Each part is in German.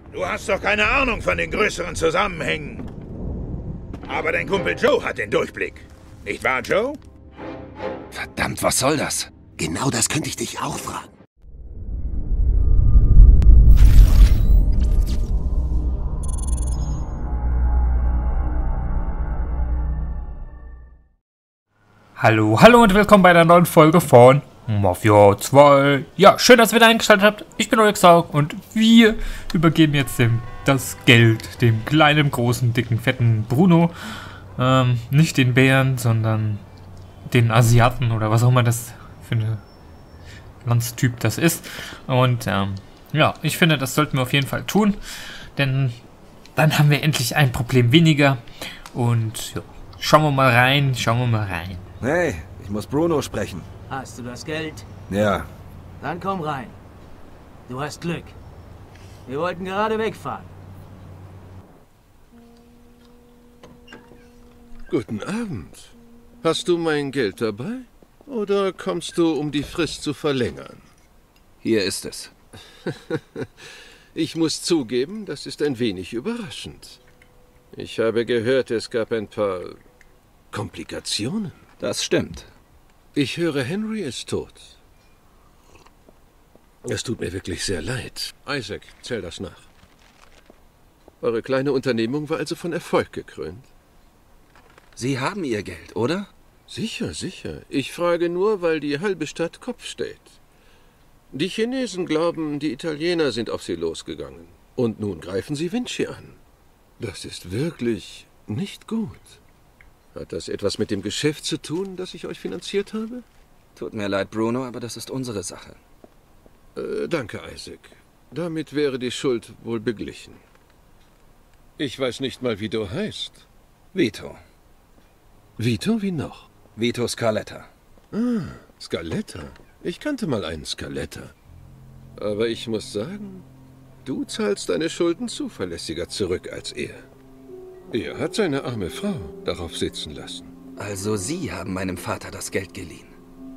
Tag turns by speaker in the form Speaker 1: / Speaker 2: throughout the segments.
Speaker 1: Du hast doch keine Ahnung von den größeren Zusammenhängen. Aber dein Kumpel Joe hat den Durchblick. Nicht wahr, Joe?
Speaker 2: Verdammt, was soll das?
Speaker 3: Genau das könnte ich dich auch fragen.
Speaker 4: Hallo, hallo und willkommen bei einer neuen Folge von Mafia 2. Ja, schön, dass ihr wieder eingeschaltet habt. Ich bin Olexaug und wir übergeben jetzt das Geld dem kleinen, großen, dicken, fetten Bruno. Nicht den Bären, sondern den Asiaten oder was auch immer das für ein Landstyp das ist. Und ja, ich finde, das sollten wir auf jeden Fall tun, denn dann haben wir endlich ein Problem weniger. Und ja, schauen wir mal rein.
Speaker 2: Hey, ich muss Bruno sprechen.
Speaker 5: Hast du das Geld?
Speaker 2: Ja.
Speaker 5: Dann komm rein. Du hast Glück. Wir wollten gerade wegfahren.
Speaker 6: Guten Abend. Hast du mein Geld dabei? Oder kommst du, um die Frist zu verlängern?
Speaker 2: Hier ist es.
Speaker 6: Ich muss zugeben, das ist ein wenig überraschend. Ich habe gehört, es gab ein paar Komplikationen.
Speaker 2: Das stimmt.
Speaker 6: Ich höre, Henry ist tot. Es tut mir wirklich sehr leid. Isaac, zähl das nach. Eure kleine Unternehmung war also von Erfolg gekrönt.
Speaker 2: Sie haben Ihr Geld, oder?
Speaker 6: Sicher, sicher. Ich frage nur, weil die halbe Stadt Kopf steht. Die Chinesen glauben, die Italiener sind auf sie losgegangen. Und nun greifen sie Vinci an. Das ist wirklich nicht gut. Hat das etwas mit dem Geschäft zu tun, das ich euch finanziert habe?
Speaker 2: Tut mir leid, Bruno, aber das ist unsere Sache.
Speaker 6: Danke, Isaac. Damit wäre die Schuld wohl beglichen. Ich weiß nicht mal, wie du heißt.
Speaker 2: Vito.
Speaker 6: Vito, wie noch?
Speaker 2: Vito Scaletta.
Speaker 6: Ah, Scaletta. Ich kannte mal einen Scaletta. Aber ich muss sagen, du zahlst deine Schulden zuverlässiger zurück als er. Er hat seine arme Frau darauf sitzen lassen.
Speaker 2: Also Sie haben meinem Vater das Geld geliehen.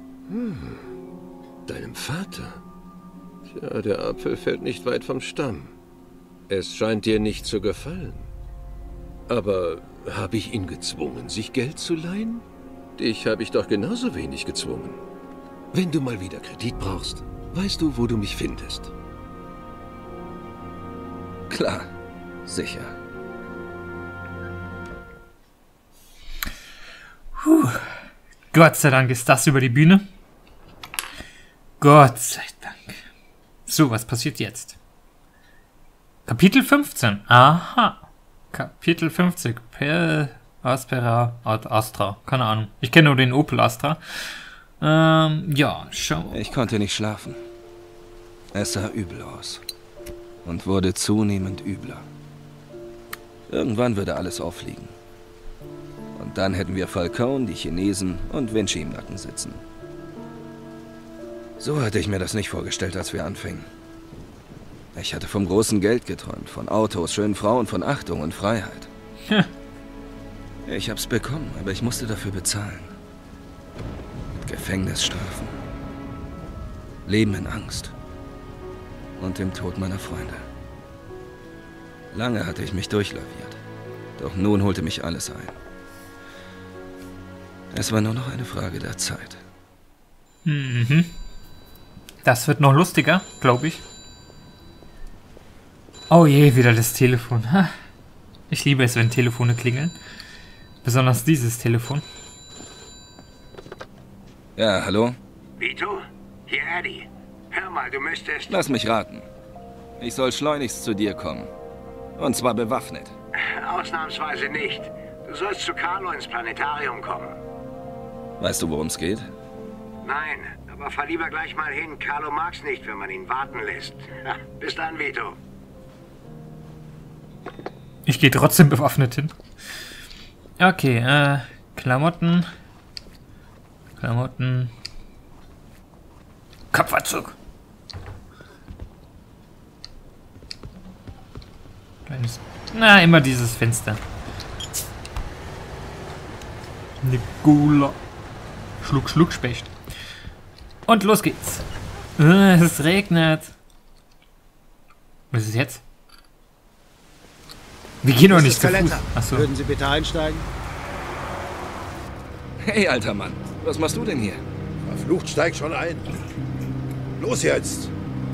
Speaker 6: Deinem Vater? Tja, der Apfel fällt nicht weit vom Stamm. Es scheint dir nicht zu gefallen. Aber habe ich ihn gezwungen, sich Geld zu leihen? Dich habe ich doch genauso wenig gezwungen. Wenn du mal wieder Kredit brauchst, weißt du, wo du mich findest.
Speaker 2: Klar, sicher.
Speaker 4: Gott sei Dank ist das über die Bühne. Gott sei Dank. So, was passiert jetzt? Kapitel 15. Aha. Kapitel 50. Per Aspera ad Astra. Keine Ahnung. Ich kenne nur den Opel Astra. Ja, schau.
Speaker 2: Ich konnte nicht schlafen. Es sah übel aus. Und wurde zunehmend übler. Irgendwann würde alles auffliegen. Und dann hätten wir Falcone, die Chinesen und Vinci im Nacken sitzen. So hatte ich mir das nicht vorgestellt, als wir anfingen. Ich hatte vom großen Geld geträumt, von Autos, schönen Frauen, von Achtung und Freiheit. Ich hab's bekommen, aber ich musste dafür bezahlen. Mit Gefängnisstrafen, Leben in Angst und dem Tod meiner Freunde. Lange hatte ich mich durchlaviert, doch nun holte mich alles ein. Es war nur noch eine Frage der Zeit.
Speaker 4: Mhm. Das wird noch lustiger, glaube ich. Oh je, wieder das Telefon. Ich liebe es, wenn Telefone klingeln. Besonders dieses Telefon.
Speaker 2: Ja, hallo?
Speaker 1: Vito? Hier, Eddie. Hör mal, du müsstest...
Speaker 2: Lass mich raten. Ich soll schleunigst zu dir kommen. Und zwar bewaffnet.
Speaker 1: Ausnahmsweise nicht. Du sollst zu Carlo ins Planetarium kommen.
Speaker 2: Weißt du, worum es geht?
Speaker 1: Nein, aber fahr lieber gleich mal hin. Carlo mag's nicht, wenn man ihn warten lässt. Bis dann, Vito.
Speaker 4: Ich gehe trotzdem bewaffnet hin. Okay, Klamotten. Kopfanzug. Na, immer dieses Fenster. Nikola. Schluck, Schluck, Specht. Und los geht's. Es regnet. Was ist jetzt? Wir gehen doch
Speaker 7: Das
Speaker 4: nicht
Speaker 7: ist
Speaker 4: zu Fuß.
Speaker 7: Kalender.
Speaker 4: Achso.
Speaker 7: Würden Sie bitte einsteigen?
Speaker 2: Hey, alter Mann, was machst du denn hier?
Speaker 1: Verflucht, steig schon ein. Los jetzt.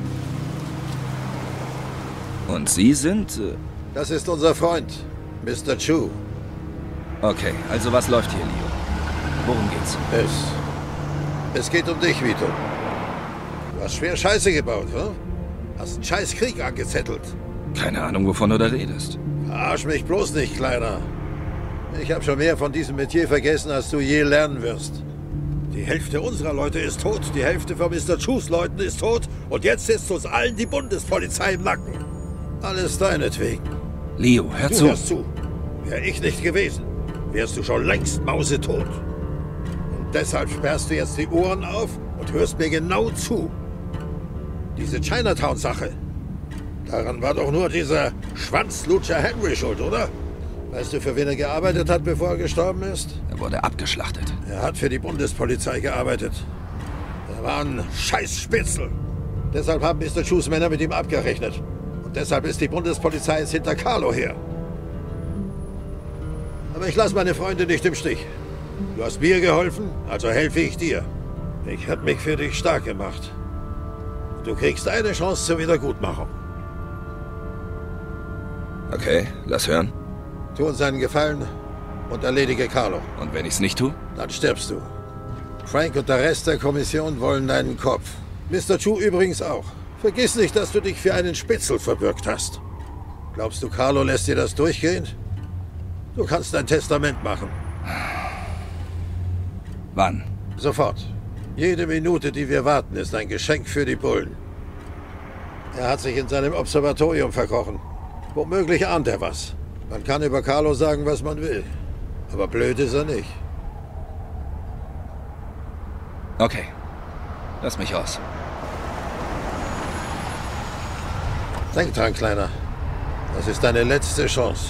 Speaker 2: Und Sie sind...
Speaker 1: Das ist unser Freund, Mr. Chu.
Speaker 2: Okay, also was läuft hier, Leo? Worum geht's?
Speaker 1: Es geht um dich, Vito. Du hast schwer Scheiße gebaut, hm? Hast einen scheiß Krieg angezettelt.
Speaker 2: Keine Ahnung, wovon du da redest.
Speaker 1: Verarsch mich bloß nicht, Kleiner. Ich habe schon mehr von diesem Metier vergessen, als du je lernen wirst. Die Hälfte unserer Leute ist tot, die Hälfte von Mr. Chus Leuten ist tot und jetzt sitzt uns allen die Bundespolizei im Nacken. Alles deinetwegen.
Speaker 2: Leo, hör
Speaker 1: Du
Speaker 2: zu.
Speaker 1: hörst zu. Wär ich nicht gewesen, wärst du schon längst mausetot. Und deshalb sperrst du jetzt die Ohren auf und hörst mir genau zu. Diese Chinatown-Sache, daran war doch nur dieser Schwanzlutscher Henry schuld, oder? Weißt du, für wen er gearbeitet hat, bevor er gestorben ist?
Speaker 2: Er wurde abgeschlachtet.
Speaker 1: Er hat für die Bundespolizei gearbeitet. Er war ein Scheißspitzel. Deshalb haben Mr. Chus Männer mit ihm abgerechnet. Und deshalb ist die Bundespolizei jetzt hinter Carlo her. Aber ich lasse meine Freunde nicht im Stich. Du hast mir geholfen, also helfe ich dir. Ich habe mich für dich stark gemacht. Du kriegst eine Chance zur Wiedergutmachung.
Speaker 2: Okay, lass hören.
Speaker 1: Tu uns einen Gefallen und erledige Carlo.
Speaker 2: Und wenn ich's nicht tue?
Speaker 1: Dann stirbst du. Frank und der Rest der Kommission wollen deinen Kopf. Mr. Chu übrigens auch. Vergiss nicht, dass du dich für einen Spitzel verbürgt hast. Glaubst du, Carlo lässt dir das durchgehen? Du kannst ein Testament machen.
Speaker 2: Wann?
Speaker 1: Sofort. Jede Minute, die wir warten, ist ein Geschenk für die Bullen. Er hat sich in seinem Observatorium verkrochen. Womöglich ahnt er was. Man kann über Carlo sagen, was man will. Aber blöd ist er nicht.
Speaker 2: Okay. Lass mich aus.
Speaker 1: Denk dran, Kleiner. Das ist deine letzte Chance.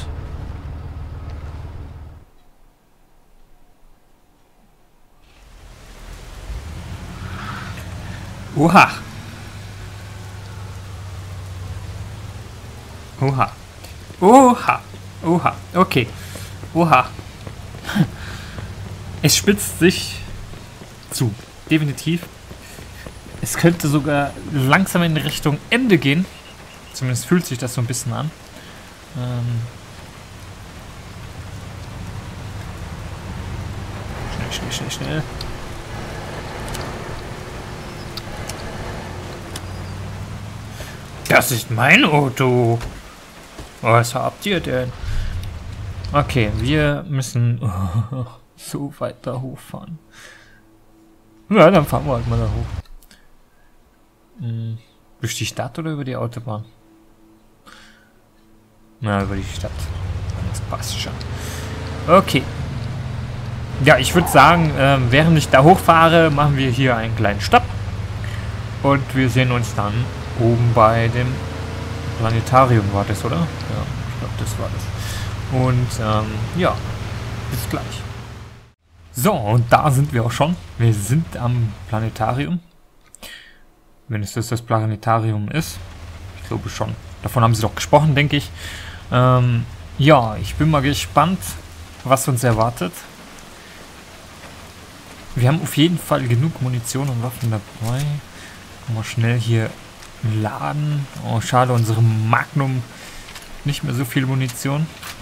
Speaker 4: Oha. Oha. Oha. Oha. Okay. Oha. Es spitzt sich zu. Definitiv. Es könnte sogar langsam in Richtung Ende gehen. Zumindest fühlt sich das so ein bisschen an. Schnell. Das ist mein Auto. Was habt ihr denn? Okay, wir müssen so weiter hochfahren. Ja, dann fahren wir halt mal da hoch. Durch die Stadt oder über die Autobahn? Na, über die Stadt. Das passt schon. Okay. Ja, ich würde sagen, während ich da hochfahre, machen wir hier einen kleinen Stopp. Und wir sehen uns dann oben bei dem Planetarium, war das, oder? Ja, ich glaube, das war das. Und, ja, bis gleich. So, und da sind wir auch schon. Wir sind am Planetarium. Wenn es das Planetarium ist. Ich glaube schon. Davon haben sie doch gesprochen, denke ich. Ja, ich bin mal gespannt, was uns erwartet. Wir haben auf jeden Fall genug Munition und Waffen dabei. Mal schnell hier laden. Oh, schade, unsere Magnum nicht mehr so viel Munition.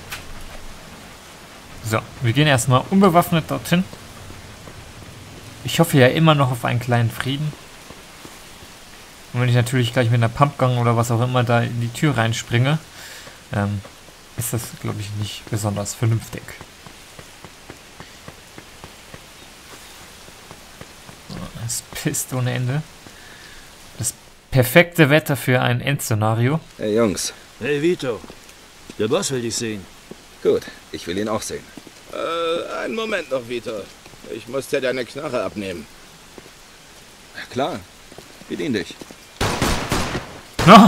Speaker 4: So, wir gehen erstmal unbewaffnet dorthin. Ich hoffe ja immer noch auf einen kleinen Frieden. Und wenn ich natürlich gleich mit einer Pumpgun oder was auch immer da in die Tür reinspringe, ist das, glaube ich, nicht besonders vernünftig. Es pisst ohne Ende. Das perfekte Wetter für ein Endszenario.
Speaker 2: Hey Jungs.
Speaker 5: Hey Vito, der Boss will dich sehen.
Speaker 2: Gut, ich will ihn auch sehen.
Speaker 8: Einen Moment noch, Vito. Ich muss dir deine Knarre abnehmen.
Speaker 2: Klar, bedien dich.
Speaker 4: No.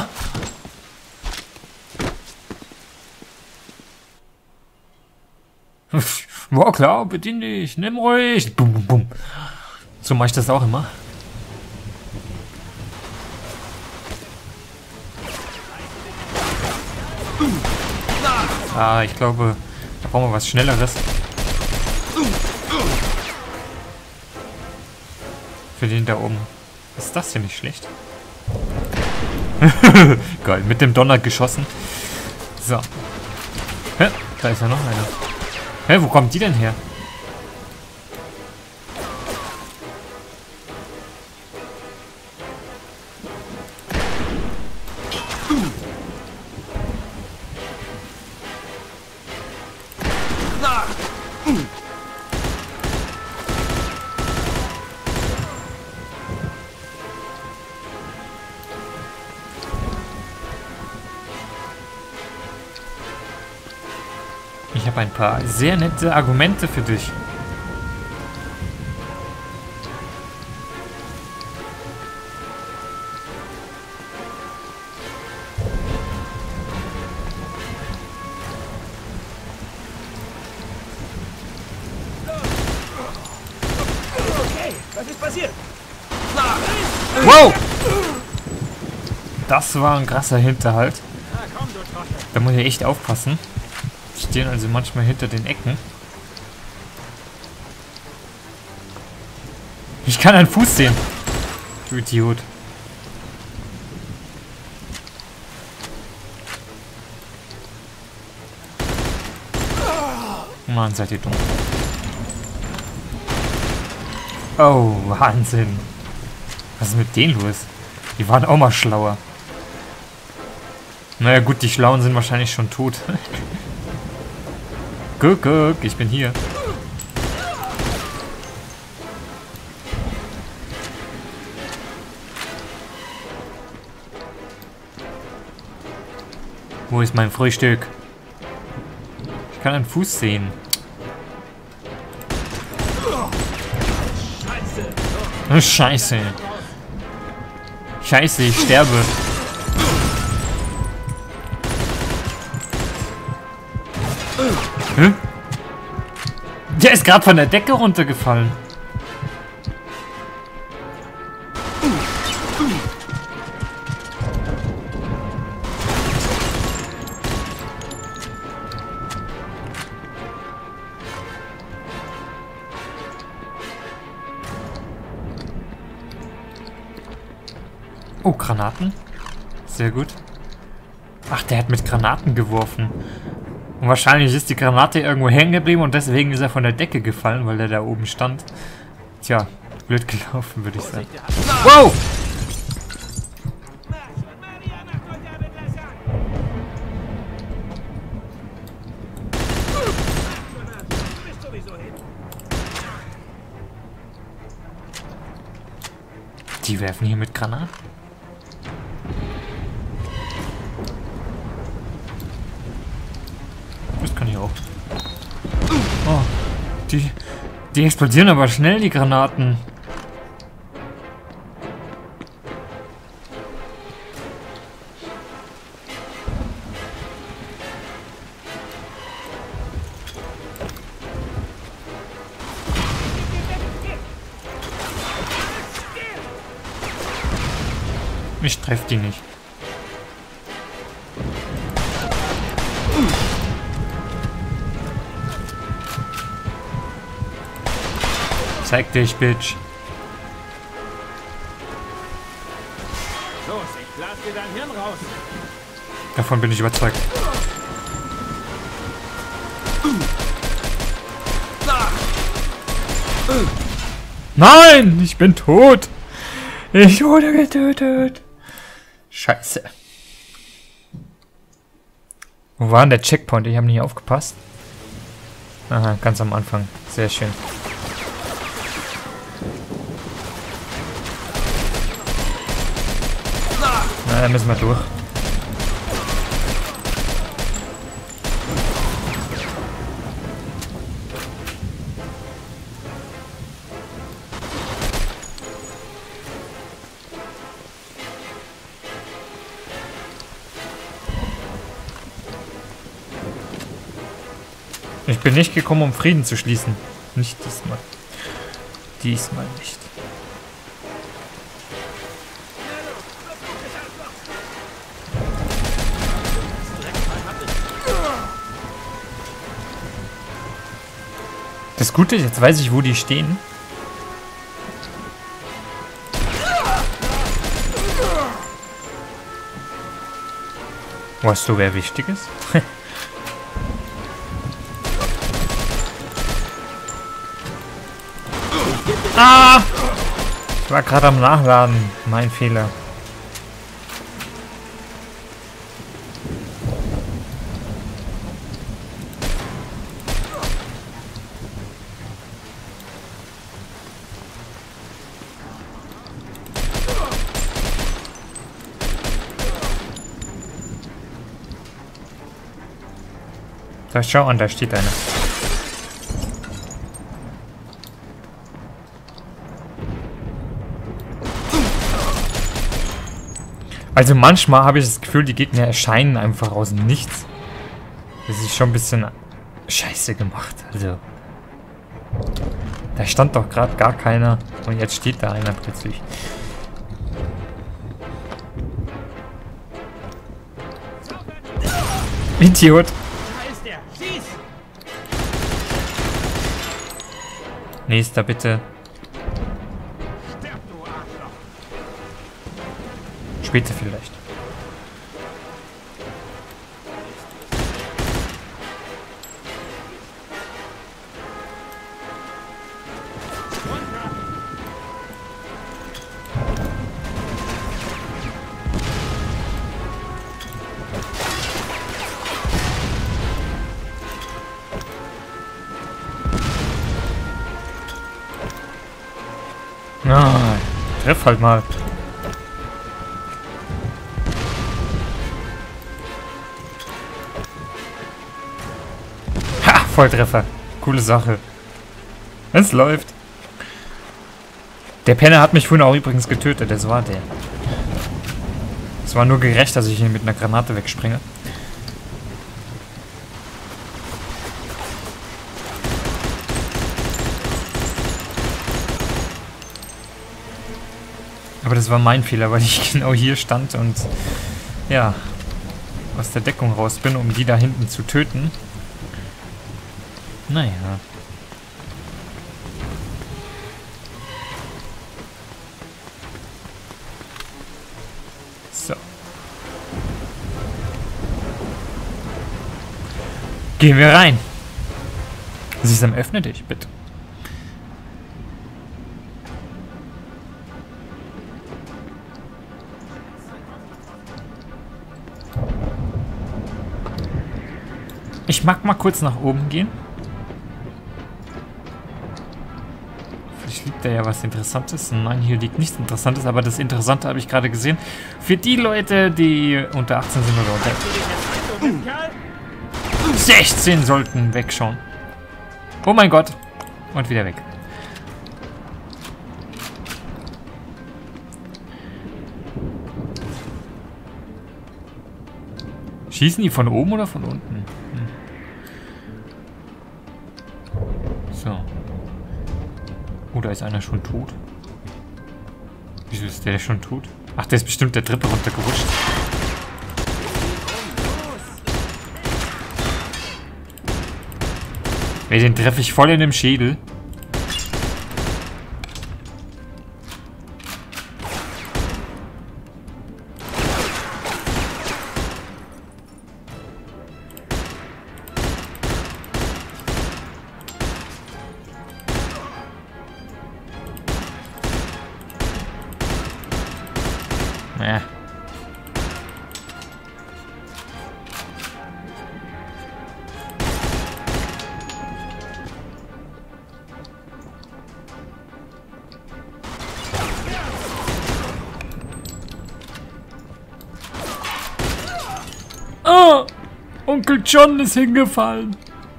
Speaker 4: War klar, bedien dich, nimm ruhig. Bum, bum, bum. So mache ich das auch immer. Ah, ich glaube, da brauchen wir was Schnelleres. Für den da oben. Ist das hier nicht schlecht? Geil, mit dem Donner geschossen. So. Hä? Da ist ja noch einer. Hä, wo kommt die denn her? Ich habe ein paar sehr nette Argumente für dich.
Speaker 5: Okay, was ist passiert?
Speaker 4: Wow! Das war ein krasser Hinterhalt. Da muss ich echt aufpassen. Die stehen also manchmal hinter den Ecken. Ich kann einen Fuß sehen. Du Idiot. Mann, seid ihr dumm. Oh, Wahnsinn. Was ist mit denen los? Die waren auch mal schlauer. Naja gut, die Schlauen sind wahrscheinlich schon tot. Guck, ich bin hier. Wo ist mein Frühstück? Ich kann einen Fuß sehen. Scheiße. Scheiße, ich sterbe. Hä? Der ist gerade von der Decke runtergefallen. Oh, Granaten. Sehr gut. Ach, der hat mit Granaten geworfen. Und wahrscheinlich ist die Granate irgendwo hängen geblieben und deswegen ist er von der Decke gefallen, weil der da oben stand. Tja, blöd gelaufen, würde ich sagen. Wow! Die werfen hier mit Granaten. Das kann ich auch. Oh, die explodieren aber schnell, die Granaten. Ich treffe die nicht. Zeig dich, Bitch.
Speaker 5: Los, ich blas dir dein Hirn raus.
Speaker 4: Davon bin ich überzeugt. Nein, ich bin tot. Ich wurde getötet. Scheiße. Wo war denn der Checkpoint? Ich habe nicht aufgepasst. Aha, ganz am Anfang. Sehr schön. Na, da müssen wir durch. Ich bin nicht gekommen, um Frieden zu schließen. Nicht diesmal. Diesmal nicht. Das Gute ist, jetzt weiß ich, wo die stehen. Weißt du, wer wichtig ist? Ah! Ich war gerade am Nachladen. Mein Fehler. Da schau an, da steht einer. Also manchmal habe ich das Gefühl, die Gegner erscheinen einfach aus dem Nichts. Das ist schon ein bisschen scheiße gemacht. Also da stand doch gerade gar keiner und jetzt steht da einer plötzlich. Idiot. Nächster bitte. Später vielleicht. Ah, treff halt mal. Ha, Volltreffer. Coole Sache. Es läuft. Der Penner hat mich vorhin auch übrigens getötet, das war der. Es war nur gerecht, dass ich ihn mit einer Granate wegspringe. Aber das war mein Fehler, weil ich genau hier stand und ja, aus der Deckung raus bin, um die da hinten zu töten. Naja. So. Gehen wir rein. Sesam, öffne dich, bitte. Ich mag mal kurz nach oben gehen. Vielleicht liegt da ja was Interessantes. Nein, hier liegt nichts Interessantes, aber das Interessante habe ich gerade gesehen. Für die Leute, die unter 18 sind oder unter 16 sollten wegschauen. Oh mein Gott. Und wieder weg. Schießen die von oben oder von unten? So. Oh, da ist einer schon tot. Wieso ist der schon tot? Ach, der ist bestimmt der dritte runtergerutscht. Den treffe ich voll in dem Schädel. Ja. Oh, Onkel John ist hingefallen.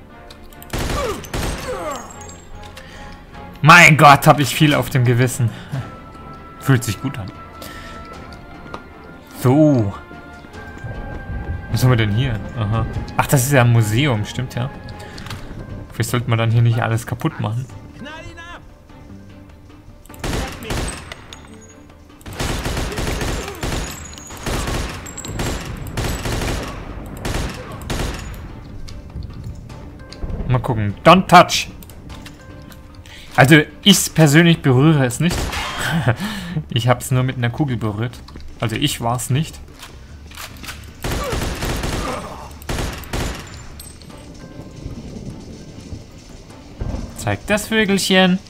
Speaker 4: Mein Gott, habe ich viel auf dem Gewissen. Fühlt sich gut an. So. Was haben wir denn hier? Aha. Ach, das ist ja ein Museum, stimmt ja. Vielleicht sollte man dann hier nicht alles kaputt machen. Mal gucken. Don't touch. Also, ich persönlich berühre es nicht. Ich habe es nur mit einer Kugel berührt. Also, ich war es nicht. Zeig das Vögelchen.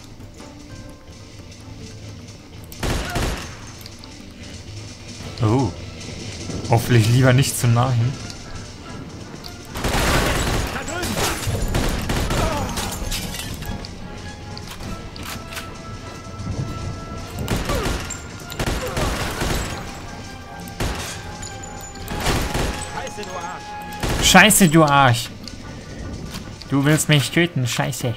Speaker 4: Oh. Hoffentlich lieber nicht zu nah hin. Scheiße, du Arsch. Du willst mich töten, scheiße.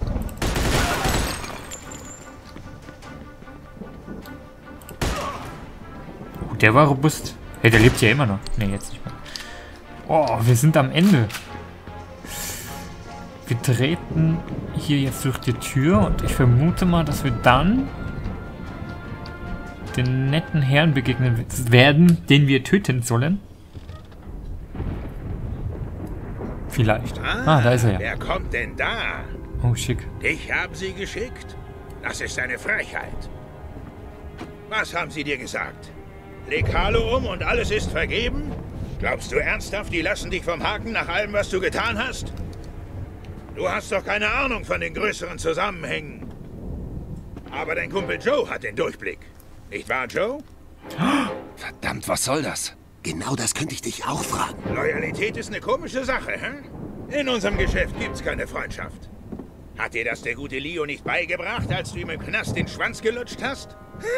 Speaker 4: Oh, der war robust. Hey, der lebt ja immer noch. Ne, jetzt nicht mehr. Oh, wir sind am Ende. Wir treten hier jetzt durch die Tür und ich vermute mal, dass wir dann den netten Herrn begegnen werden, den wir töten sollen. Vielleicht. Ah, da ist er ja.
Speaker 8: Wer kommt denn da?
Speaker 4: Oh, schick.
Speaker 8: Dich haben sie geschickt? Das ist eine Frechheit. Was haben sie dir gesagt? Leg Harlow um und alles ist vergeben? Glaubst du ernsthaft, die lassen dich vom Haken nach allem, was du getan hast? Du hast doch keine Ahnung von den größeren Zusammenhängen. Aber dein Kumpel Joe hat den Durchblick. Nicht wahr, Joe?
Speaker 2: Verdammt, was soll das?
Speaker 3: Genau das könnte ich dich auch fragen.
Speaker 8: Loyalität ist eine komische Sache, hä? In unserem Geschäft gibt's keine Freundschaft. Hat dir das der gute Leo nicht beigebracht, als du ihm im Knast den Schwanz gelutscht hast?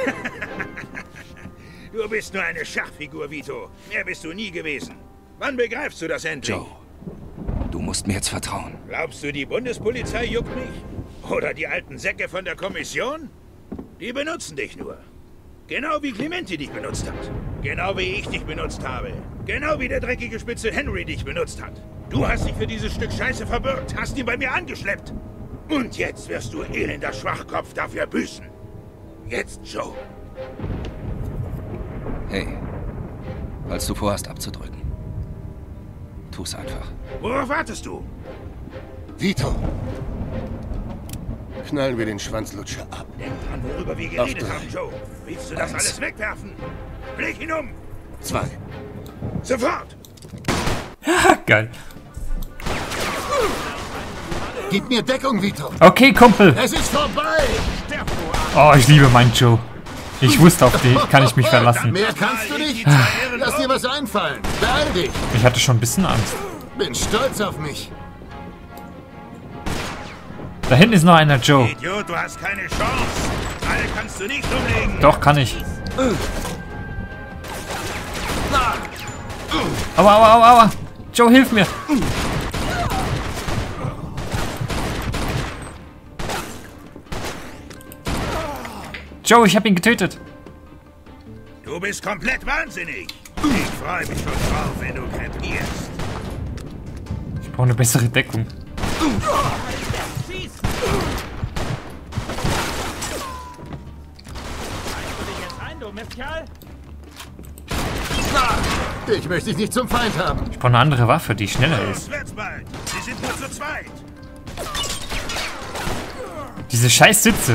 Speaker 8: Du bist nur eine Schachfigur, Vito. Mehr bist du nie gewesen. Wann begreifst du das endlich?
Speaker 2: Joe, du musst mir jetzt vertrauen.
Speaker 8: Glaubst du, die Bundespolizei juckt mich? Oder die alten Säcke von der Kommission? Die benutzen dich nur. Genau wie Clementi dich benutzt hat. Genau wie ich dich benutzt habe. Genau wie der dreckige Spitzel Henry dich benutzt hat. Du hast dich für dieses Stück Scheiße verbürgt, hast ihn bei mir angeschleppt. Und jetzt wirst du, elender Schwachkopf, dafür büßen. Jetzt, Joe.
Speaker 2: Hey, falls du vorhast abzudrücken, tu's einfach.
Speaker 8: Worauf wartest du?
Speaker 3: Vito. Knallen wir den Schwanzlutscher ab.
Speaker 8: Denk dran, worüber wir geredet haben, Joe. Willst du das alles wegwerfen? Leg ihn um.
Speaker 3: 2.
Speaker 8: Sofort.
Speaker 4: Geil.
Speaker 3: Gib mir Deckung, Vito.
Speaker 4: Okay, Kumpel.
Speaker 3: Es ist vorbei.
Speaker 4: Oh, ich liebe meinen Joe. Ich wusste, auf den kann ich mich verlassen.
Speaker 3: Mehr kannst du nicht. Lass dir was einfallen. Beeil dich.
Speaker 4: Ich hatte schon ein bisschen Angst.
Speaker 3: Bin stolz auf mich.
Speaker 4: Da hinten ist noch einer, Joe.
Speaker 8: Idiot, du hast keine Chance. Alle kannst du nicht umlegen.
Speaker 4: Doch, kann ich. Aua, aua, aua, aua. Joe, hilf mir. Joe, ich hab ihn getötet.
Speaker 8: Du bist komplett wahnsinnig. Ich freue mich schon drauf, wenn du krepierst.
Speaker 4: Ich brauche eine bessere Deckung.
Speaker 3: Ich möchte dich nicht zum Feind haben.
Speaker 4: Ich brauche eine andere Waffe, die schneller ist.
Speaker 8: Wird's bald. Sie sind nur zu zweit.
Speaker 4: Diese scheiß Sitze.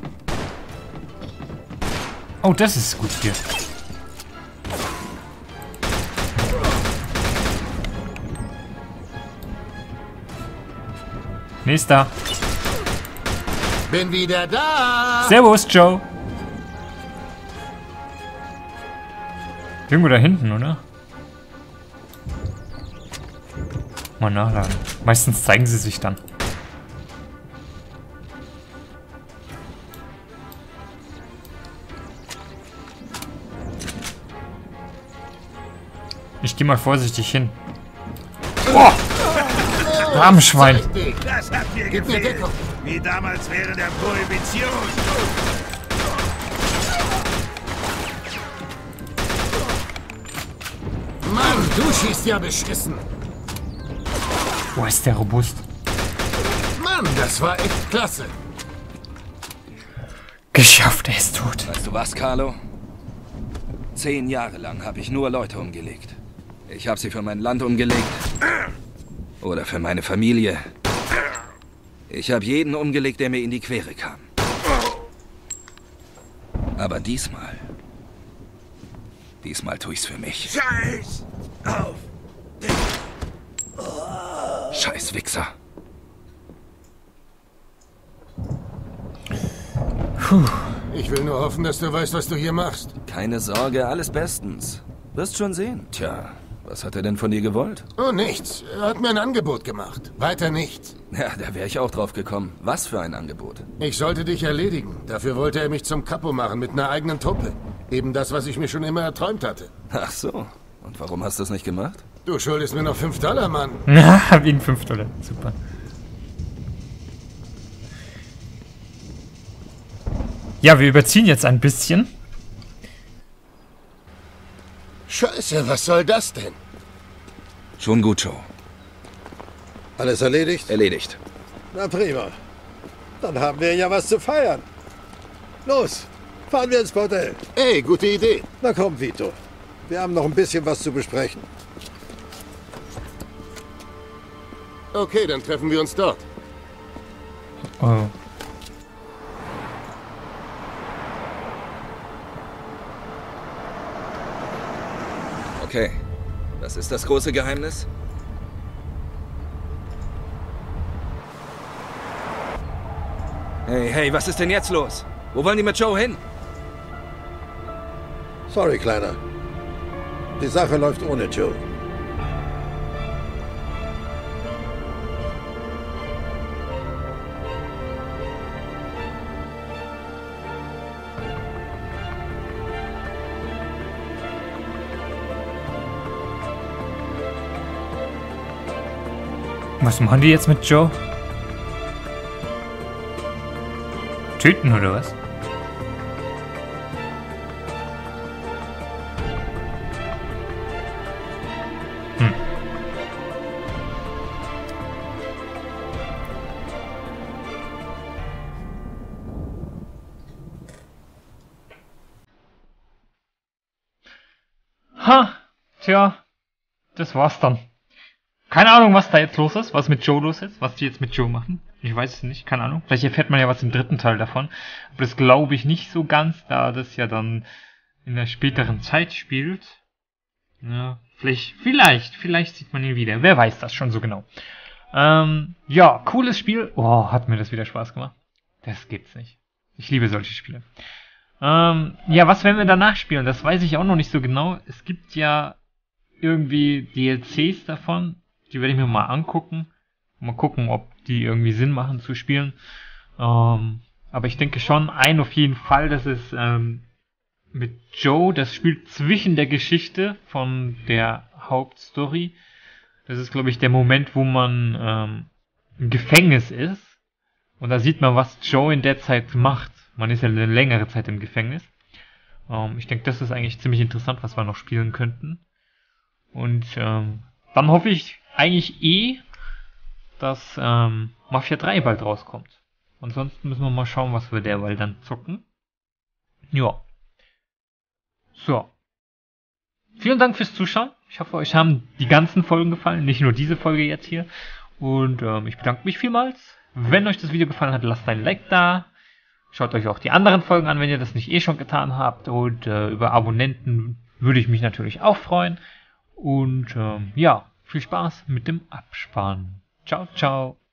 Speaker 4: Oh, das ist gut hier. Nächster.
Speaker 3: Bin wieder da.
Speaker 4: Servus, Joe. Irgendwo da hinten, oder? Mal nachladen. Meistens zeigen sie sich dann. Ich gehe mal vorsichtig hin. Oh! Rahmenschwein.
Speaker 8: Das hat mir
Speaker 3: Gib mir
Speaker 8: gefehlt.
Speaker 3: Deckung.
Speaker 8: Wie damals während der Prohibition.
Speaker 3: Mann, du schießt ja beschissen.
Speaker 4: Wo ist der robust?
Speaker 3: Mann, das war echt klasse.
Speaker 4: Geschafft, er ist tot.
Speaker 2: Weißt du was, Carlo? 10 Jahre lang habe ich nur Leute umgelegt. Ich habe sie für mein Land umgelegt. Oder für meine Familie. Ich habe jeden umgelegt, der mir in die Quere kam. Aber diesmal tue ich's für mich.
Speaker 8: Scheiß auf dich!
Speaker 2: Scheiß Wichser.
Speaker 3: Ich will nur hoffen, dass du weißt, was du hier machst.
Speaker 2: Keine Sorge, alles bestens. Wirst schon sehen. Tja, was hat er denn von dir gewollt?
Speaker 3: Oh, nichts. Er hat mir ein Angebot gemacht. Weiter nichts.
Speaker 2: Ja, da wäre ich auch drauf gekommen. Was für ein Angebot?
Speaker 3: Ich sollte dich erledigen. Dafür wollte er mich zum Kapo machen mit einer eigenen Truppe. Eben das, was ich mir schon immer erträumt hatte.
Speaker 2: Ach so. Und warum hast du es nicht gemacht?
Speaker 3: Du schuldest mir noch $5, Mann.
Speaker 4: Ja, wegen $5. Super. Ja, wir überziehen jetzt ein bisschen.
Speaker 3: Scheiße, was soll das denn?
Speaker 2: Schon gut, Joe.
Speaker 1: Alles erledigt?
Speaker 2: Erledigt.
Speaker 1: Na prima. Dann haben wir ja was zu feiern. Los, fahren wir ins Bordell.
Speaker 3: Ey, gute Idee.
Speaker 1: Na komm, Vito. Wir haben noch ein bisschen was zu besprechen.
Speaker 3: Okay, dann treffen wir uns dort.
Speaker 4: Oh.
Speaker 2: Okay. Was ist das große Geheimnis? Hey, was ist denn jetzt los? Wo wollen die mit Joe hin?
Speaker 1: Sorry, Kleiner. Die Sache läuft ohne Joe.
Speaker 4: Was machen die jetzt mit Joe? Töten oder was? Ha, tja, das war's dann. Keine Ahnung, was da jetzt los ist, was mit Joe los ist, was die jetzt mit Joe machen. Ich weiß es nicht, keine Ahnung. Vielleicht erfährt man ja was im dritten Teil davon. Aber das glaube ich nicht so ganz, da das ja dann in der späteren Zeit spielt. Ja, vielleicht sieht man ihn wieder. Wer weiß das schon so genau. Ja, cooles Spiel. Oh, hat mir das wieder Spaß gemacht. Das gibt's nicht. Ich liebe solche Spiele. Ja, was werden wir danach spielen? Das weiß ich auch noch nicht so genau. Es gibt ja irgendwie DLCs davon. Die werde ich mir mal angucken. Mal gucken, ob die irgendwie Sinn machen zu spielen. Aber ich denke schon, auf jeden Fall, dass es mit Joe, das spielt zwischen der Geschichte von der Hauptstory. Das ist, glaube ich, der Moment, wo man im Gefängnis ist. Und da sieht man, was Joe in der Zeit macht. Man ist ja eine längere Zeit im Gefängnis. Ich denke, das ist eigentlich ziemlich interessant, was wir noch spielen könnten. Und dann hoffe ich eigentlich dass Mafia 3 bald rauskommt. Ansonsten müssen wir mal schauen, was wir derweil dann zocken. Ja. So. Vielen Dank fürs Zuschauen. Ich hoffe, euch haben die ganzen Folgen gefallen, nicht nur diese Folge jetzt hier. Und ich bedanke mich vielmals. Wenn euch das Video gefallen hat, lasst ein Like da. Schaut euch auch die anderen Folgen an, wenn ihr das nicht eh schon getan habt. Und über Abonnenten würde ich mich natürlich auch freuen. Und ja, viel Spaß mit dem Abspann. Ciao, ciao.